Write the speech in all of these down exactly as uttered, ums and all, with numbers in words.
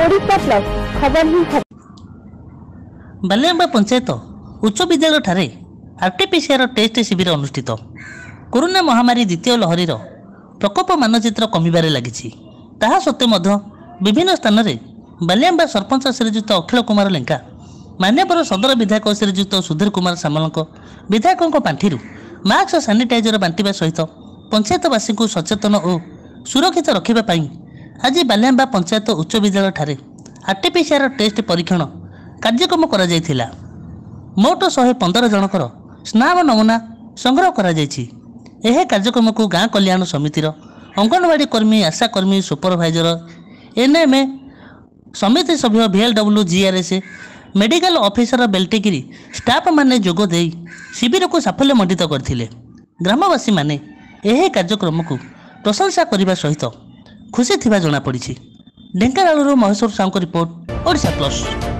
Odisha plus खबर ही खबर। बालियांबा पंचायत उच्च विद्यालय ठारे आरटीपीसीआर टेस्ट शिविर अनुष्ठित। कोरोना महामारी द्वितीय लहरीर प्रकोप मानचित्र कमिबारे लागिछि। ताहा सत्त्वे मध्य विभिन्न स्थान में बालियांबा सरपंच श्रीजुक्त अखिल कुमार लेंका, मान्यवर सदर विधायक श्रीजुक्त सुधीर कुमार सामल विधायकों पांठिरू मास्क और सानिटाइजर बांटिबा सहित पंचायतवासी को सचेतन और सुरक्षित रखिबा पई आज बालियांबा पंचायत उच्च विद्यालय ठारे आरटीपीसीआर टेस्ट परीक्षण कार्यक्रम करा जायथिला। मोट शहे पंदर जनकर स्नाब नमूना संग्रह करा जायछि। यह कार्यक्रम को गाँ कल्याण समितिर अंगनवाड़ी कर्मी, आशा कर्मी, सुपरभाइजर, एनएमए समिति सभ्य, भिएलडब्ल्यू, जीआरएस, मेडिकल ऑफिसर बेल्टेगिरी स्टाफ माने जोग देई शिविर को साफल्य मंडित करथिले। ग्रामवासी माने यह कार्यक्रम को प्रशंसा करने सहित खुशी थिबा जଣା पड़िछि। ढेंकानालରୁ महेश्वर साहू रिपोर्ट, ओडिशा प्लस।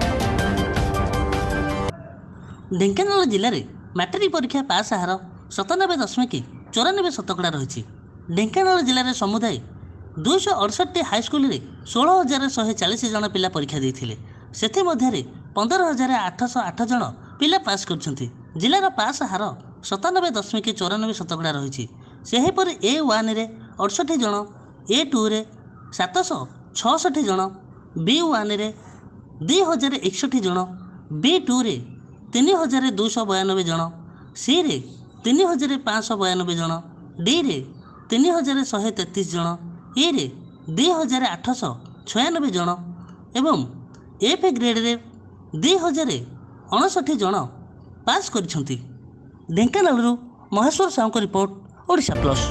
ढेंकानाल जिले में मैट्रिक परीक्षा पास हार सतानबे दशमिक चौरानबे शतकड़ा रही। ढेंकानाल जिले में समुदाय दुईश अड़सठ हाईस्कल में षोह हजार शहे चालीस जन पिला परीक्षा देते। से पंदर हजार आठश आठ जन पिला पास कर जिलार पास हार सतानबे दशमिक चौरानबे शतकड़ा रही। सेहीपर ए वन रे अड़सठ जन, ए टू रे सातश छठ जन, बी वन रे दुई हजार एकसठ जन, बी टू रे तीन हजार दुईश बयानबे जन, सी रे तीन हजार पाँच बयानबे जन, डी रे तीन हजार शहे तेतीस जन, ए रे दुई हजार आठश छयानबे जन एवं एफ ग्रेड रे दुई हजार अणसठ जन पास कर। ढेंकानालରୁ महेश्वर साहू रिपोर्ट, ओडिशा प्लस।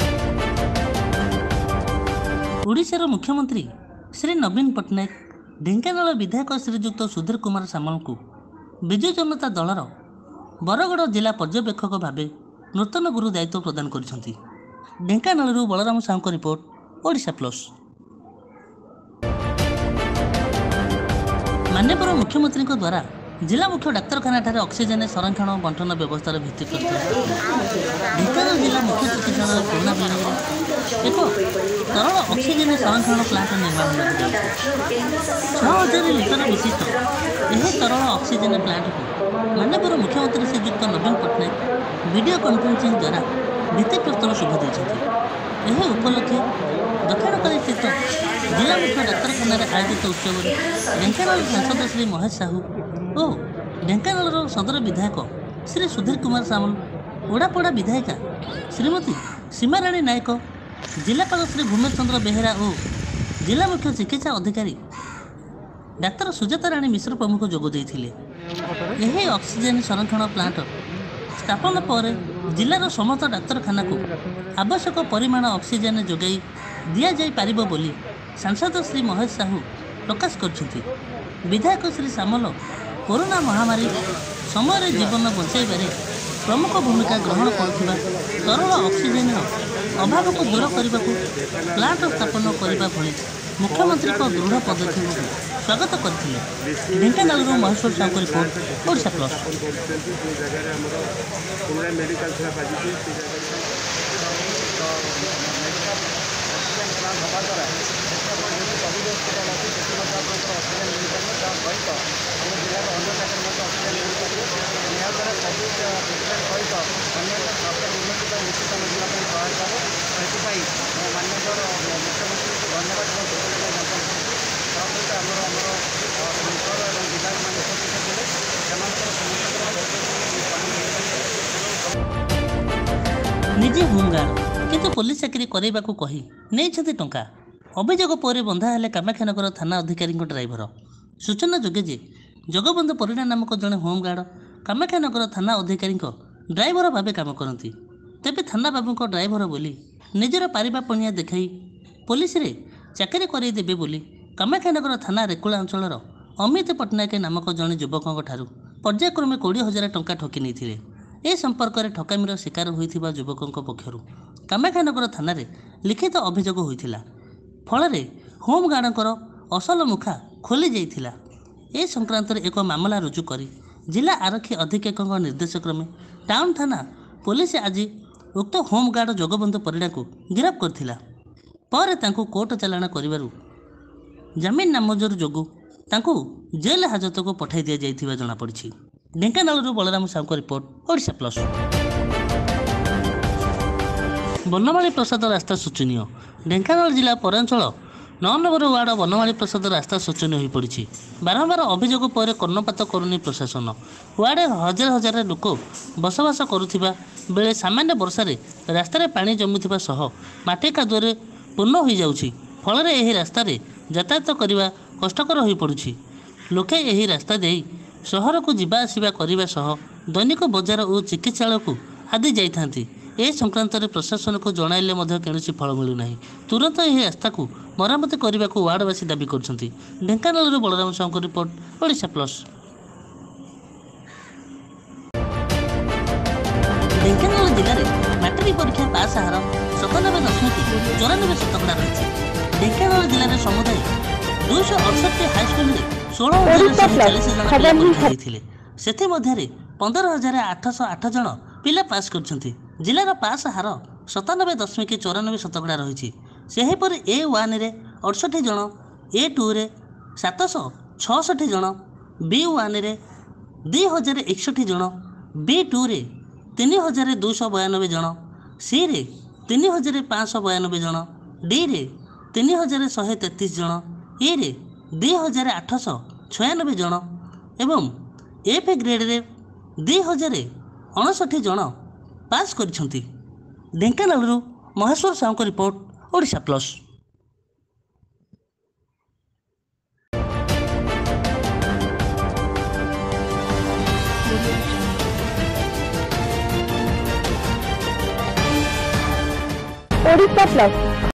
ओडिशार मुख्यमंत्री श्री नवीन पट्टनायक ढेंकानाल विधायक श्रीजुक्त सुधीर कुमार सामल को विजु जनता दलर बरगड़ जिला पर्यवेक्षक भाव नूतन गुरु दायित्व प्रदान कर। ढेंकानालରୁ बलराम साहू रिपोर्ट, ओडिशा प्लस। माननीय मुख्यमंत्री द्वारा जिला मुख्य डाक्तरखाना ठारे ऑक्सीजन संरक्षण और बंटन व्यवस्थार भित्तिप्रस्तर। ढेंकानाल जिला मुख्य चिकित्सालय कोरोना बिल्डिंग एक तरल ऑक्सीजन संरक्षण प्लांट निर्माण छह हजार लिटर विशिष्ट यह तरल ऑक्सीजन प्लांट को माननीय मुख्यमंत्री श्रीजुक्त नवीन पट्टनायक वीडियो कॉन्फ्रेंसिंग द्वारा भित्तिप्रस्तर शुभ देते। यह उपलक्षे दक्षिणकाली स्थित जिला मुख्य डाक्तरखाना आयोजित उत्सव में ढेंकानाल सांसद श्री महेश साहू और ढेंकानाल सदर विधायक श्री सुधीर कुमार सामल, ओडापड़ा विधायिका श्रीमती सीमाराणी नायक, जिलापाल श्री भूमेश चंद्र बेहेरा और जिला मुख्य चिकित्सा अधिकारी डाक्तर सुजाता राणी मिश्र प्रमुख जोग देइथिले। यह ऑक्सीजन संरक्षण प्लांट स्थापन पर जिलार समस्त डाक्तरखाना को आवश्यक परिमाण ऑक्सीजन जोगाई दिया जाई पारिबो बोली सांसद श्री महेश साहू प्रकाश करछथि। विधायक श्री सामल कोरोना महामारी समय जीवन बचाइबारे प्रमुख भूमिका ग्रहण करुवा तरल ऑक्सीजन अभाव को दूर करने को प्लांट स्थापन करने भली मुख्यमंत्री को दृढ़ पदक्षेप को स्वागत करते। ढेंकानालରୁ महेश्वर साहू रिपोर्ट, ओडिशा प्लस। निजे होमगार्ड किंतु पुलिस चाकरी करने को कही नहीं टंका अभियोग पर बंधा हेले कामाक्षानगर थाना अधिकारी ड्राइवर। सूचना जोगे जे जगबंधु परिड़ा नामक जड़े होमगार्ड कामाक्षानगर थाना अधिकारी ड्राइवर भाव काम करती। तेबे थाना बाबू ड्राइवर बोली निजर पारिबा पणिया देखाई पुलिस रे चाकरी करदेवे बोली कामाक्षानगर थाना रेकुला अंचल अमित पट्टनायक नामक जड़े युवकों ठारू पर्यायक्रमे कोड़े हजार टंका ठकी नहीं। ए संपर्क में ठकामीर शिकार होइथिबा युवकों पक्षरु कामाक्षानगर थाना रे लिखित अभियोग होइथिला। फल होमगार्डर असल मुखा खोली जाइथिला। ए संक्रांत एक मामला रुजु करी जिला आरक्षी अधीक्षक निर्देश क्रमे टाउन थाना पुलिस आज उक्त होमगार्ड जगबंधु परिड़ा को गिरफ्त करथिला। पर तांको कोर्ट चालाण करिबारु जमीन नामंजूर जोगु ତାଙ୍କୁ ଜେଲ୍ ହାଜତକୁ ପଠାଇ ଦିଆଯାଇଥିବା ଜଣାପଡ଼ିଛି। ଢେଙ୍କାନାଳରୁ ବଳରାମ ସାହୁଙ୍କ ରିପୋର୍ଟ, ଓଡ଼ିଶା ପ୍ଲସ୍। ବନମାଳୀ ପ୍ରସାଦ ରାସ୍ତା ଶୋଚନୀୟ। ଢେଙ୍କାନାଳ ଜିଲ୍ଲା ପୌରାଞ୍ଚଳ ନଅ ନମ୍ବର ୱାର୍ଡ ବନମାଳୀ ପ୍ରସାଦ ରାସ୍ତା ଶୋଚନୀୟ ହୋଇପଡ଼ିଛି। ବାରମ୍ବାର ଅଭିଯୋଗ ପରେ କର୍ଣ୍ଣପାତ କରୁନି ପ୍ରଶାସନ। ୱାର୍ଡରେ ହଜାର ହଜାର ଲୋକ ବସବାସ କରୁଥିବା ବେଳେ ସାମାନ୍ୟ ବର୍ଷାରେ ରାସ୍ତାରେ ପାଣି ଜମୁଥିବା ସହ ମାଟି କାଦୁଅରେ ପୂର୍ଣ୍ଣ ହୋଇଯାଉଛି। ଫଳରେ ଏହି ରାସ୍ତାରେ ଯାତାୟାତ କରିବା କଷ୍ଟକର ହୋଇପଡ଼ୁଛି। ଲୋକେ ଏହି ରାସ୍ତା ଦେଇ ସହରକୁ ଯିବା ଆସିବା କରିବା ସହ ଦୈନିକ ବଜାର ଓ ଚିକିତ୍ସାଳୟକୁ ଆଦି ଯାଇଥାନ୍ତି। ଏ ସଂକ୍ରାନ୍ତରେ ପ୍ରଶାସନକୁ ଜଣାଇଲେ ମଧ୍ୟ କୌଣସି ଫଳ ମିଳୁନାହିଁ। ତୁରନ୍ତ ଏହି ରାସ୍ତାକୁ ମରାମତି କରିବାକୁ ୱାର୍ଡବାସୀ ଦାବି କରୁଛନ୍ତି। ଢେଙ୍କାନାଳରୁ ବଳରାମ ସାହୁଙ୍କ ରିପୋର୍ଟ, ଓଡ଼ିଶା ପ୍ଲସ୍। ଢେଙ୍କାନାଳ ଜିଲ୍ଲାରେ ମାଟ୍ରିକ ପରୀକ୍ଷା ପାସ୍ ହାର ସତାନବେ ଦଶମିକ ଚଉରାନବେ ଶତକଡ଼ା ରହିଛି। ଢେଙ୍କାନାଳ ଜିଲ୍ଲାରେ ସମୁଦାୟ ଦୁଇଶହ ଅଠଷଠି ହାଇସ୍କୁଲରେ ଷୋହଳ ହଜାର ଶହେ ଚାଳିଶ ଜଣ ପିଲା ପରୀକ୍ଷା ଦେଇଥିଲେ। ସେଥିମଧ୍ୟରେ ପନ୍ଦର ହଜାର ଆଠଶହ ଆଠ ଜଣ ପିଲା ପାସ୍ କରିଛନ୍ତି। ଜିଲ୍ଲାର ପାସ୍ ହାର ସତାନବେ ଦଶମିକ ଚଉରାନବେ ଶତକଡ଼ା ରହିଛି। ସେହିପରି ଏ ୱାନ୍ରେ ଅଠଷଠି ଜଣ, ଏ ଟୁରେ ସାତଶହ ଛଅଷଠି ଜଣ, ବି ୱାନ୍ରେ ଦୁଇ ହଜାର ଏକଷଠି ଜଣ, ବି ଟୁରେ ତିନି ହଜାର ଦୁଇଶହ ବୟାନବେ ଜଣ, ସିରେ ତିନି ହଜାର ପାଞ୍ଚଶହ ବୟାନବେ ଜଣ, ଡିରେ ତିନି ହଜାର ଶହେ ତେତିଶ ଜଣ, ଇରେ ଦୁଇ ହଜାର ଆଠଶହ ଛୟାନବେ ଜଣ ଏବଂ ଏଫ୍ ଗ୍ରେଡ଼ରେ ଦୁଇ ହଜାର ଅଣଷଠି ଜଣ ପାସ୍ କରିଛନ୍ତି। ଢେଙ୍କାନାଳରୁ ମହେଶ୍ୱର ସାହୁଙ୍କ report, Odisha plus. Odisha plus.